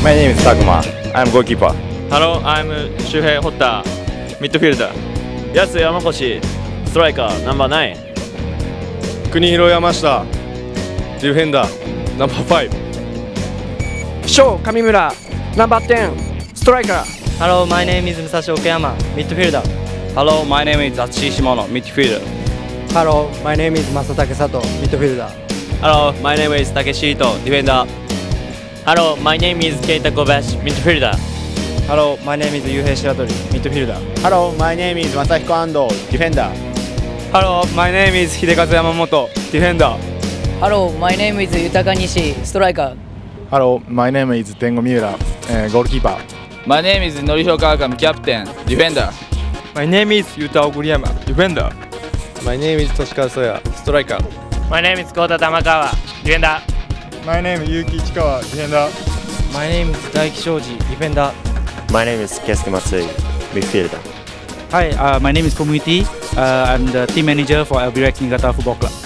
My name is Takuma. I'm goalkeeper. Hello, I'm Shuhei Hotta, midfielder. 安山越ストライカーナンバー9。 国広山下、ディフェンダーナンバー5。 翔上村ナンバー10ストライカー。 Hello, my name is Musashi Okayama, midfielder. Hello, my name is Atsushi Shimano, midfielder. Hello, my name is Masatake Sato, midfielder. Hello, my name is Takeshi Ito, defender. Hello, my name is Keita Kobayashi, midfielder. Hello, my name is Yuhei Shiratori, midfielder. Hello, my name is Masahiko Ando, defender. Hello, my name is Hidekazu Yamamoto, defender. Hello, my name is Yutaka Nishi, striker. Hello, my name is Tengo Miura, goalkeeper. My name is Norihiro Kawakami, captain, defender. My name is Yuta Oguriyama, defender. My name is Toshikawa Soya, striker. My name is Kota Tamakawa, defender. My name is Yuki Ichikawa, defender. My name is Daiki Shoji, defender. My name is Keisuke Matsui, midfielder. Hi, my name is Komuiti. I'm the team manager for Albirex Niigata Football Club.